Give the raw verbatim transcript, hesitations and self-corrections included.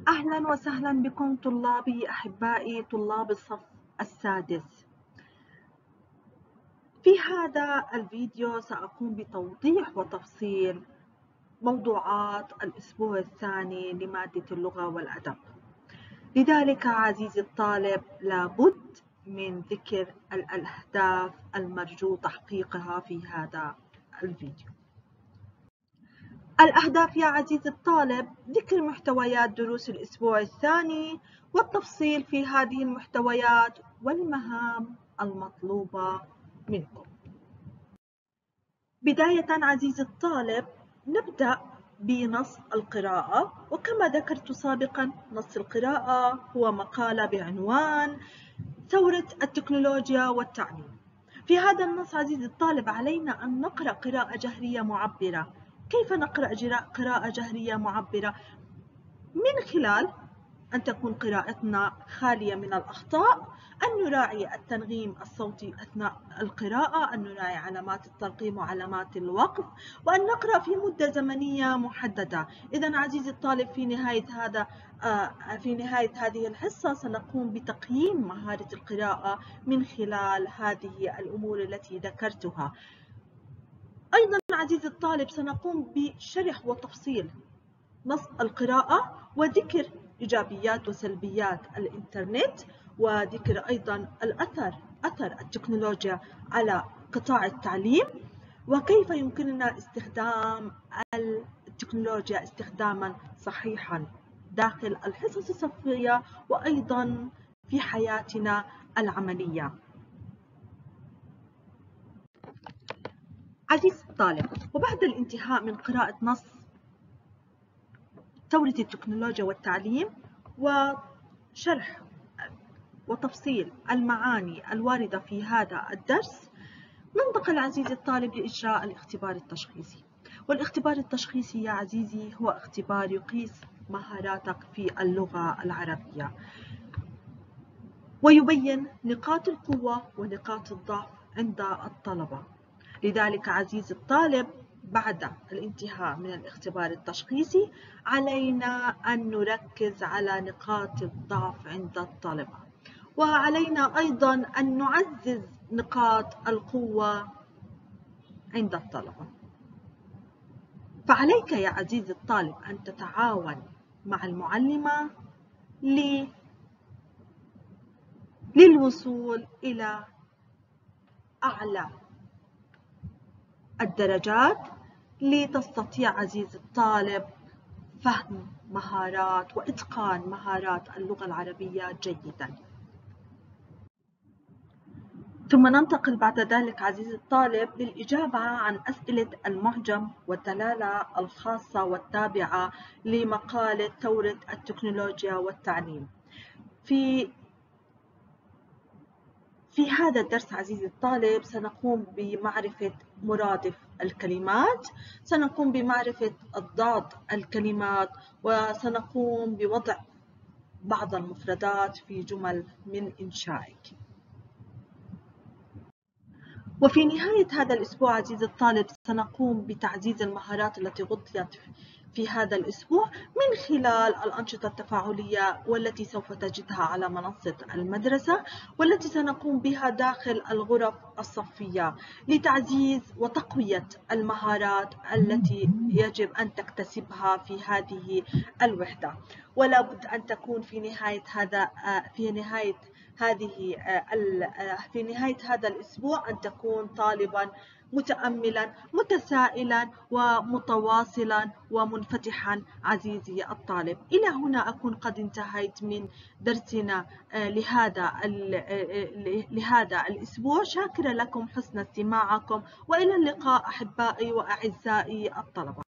أهلا وسهلا بكم طلابي أحبائي طلاب الصف السادس. في هذا الفيديو سأقوم بتوضيح وتفصيل موضوعات الأسبوع الثاني لمادة اللغة والأدب. لذلك عزيزي الطالب لابد من ذكر الأهداف المرجو تحقيقها في هذا الفيديو. الأهداف يا عزيزي الطالب ذكر محتويات دروس الأسبوع الثاني والتفصيل في هذه المحتويات والمهام المطلوبة منكم. بداية عزيزي الطالب نبدأ بنص القراءة، وكما ذكرت سابقا نص القراءة هو مقالة بعنوان ثورة التكنولوجيا والتعليم. في هذا النص عزيزي الطالب علينا أن نقرأ قراءة جهرية معبرة. كيف نقرأ قراءة جهرية معبرة؟ من خلال أن تكون قراءتنا خالية من الأخطاء، أن نراعي التنغيم الصوتي أثناء القراءة، أن نراعي علامات الترقيم وعلامات الوقف، وأن نقرأ في مدة زمنية محددة. إذن عزيزي الطالب في نهاية هذا في نهاية هذه الحصة سنقوم بتقييم مهارة القراءة من خلال هذه الأمور التي ذكرتها. أيضا عزيزي الطالب سنقوم بشرح وتفصيل نص القراءة وذكر إيجابيات وسلبيات الإنترنت، وذكر أيضا الأثر أثر التكنولوجيا على قطاع التعليم، وكيف يمكننا استخدام التكنولوجيا استخداما صحيحا داخل الحصص الصفية وأيضا في حياتنا العملية. عزيزي الطالب، وبعد الانتهاء من قراءة نص ثورة التكنولوجيا والتعليم وشرح وتفصيل المعاني الواردة في هذا الدرس، ننتقل عزيزي الطالب لإجراء الاختبار التشخيصي. والاختبار التشخيصي يا عزيزي هو اختبار يقيس مهاراتك في اللغة العربية ويبين نقاط القوة ونقاط الضعف عند الطلبة. لذلك عزيزي الطالب بعد الانتهاء من الاختبار التشخيصي علينا أن نركز على نقاط الضعف عند الطلبة، وعلينا أيضا أن نعزز نقاط القوة عند الطلبة. فعليك يا عزيزي الطالب أن تتعاون مع المعلمة للوصول إلى أعلى الدرجات لتستطيع عزيزي الطالب فهم مهارات وإتقان مهارات اللغة العربية جيدا. ثم ننتقل بعد ذلك عزيزي الطالب للإجابة عن أسئلة المعجم والدلالة الخاصة والتابعة لمقالة ثورة التكنولوجيا والتعليم. في في هذا الدرس عزيزي الطالب سنقوم بمعرفة مرادف الكلمات، سنقوم بمعرفة أضداد الكلمات، وسنقوم بوضع بعض المفردات في جمل من إنشائك. وفي نهاية هذا الأسبوع عزيزي الطالب سنقوم بتعزيز المهارات التي غطيت في هذا الأسبوع من خلال الأنشطة التفاعلية والتي سوف تجدها على منصة المدرسة، والتي سنقوم بها داخل الغرف الصفية لتعزيز وتقوية المهارات التي يجب أن تكتسبها في هذه الوحدة. ولا بد أن تكون في نهاية هذا في نهاية هذه في نهاية هذا الأسبوع أن تكون طالبا متأملا متسائلا ومتواصلا ومنفتحا عزيزي الطالب. إلى هنا أكون قد انتهيت من درسنا لهذا لهذا الأسبوع. شاكرة لكم حسن استماعكم، وإلى اللقاء أحبائي وأعزائي الطلبة.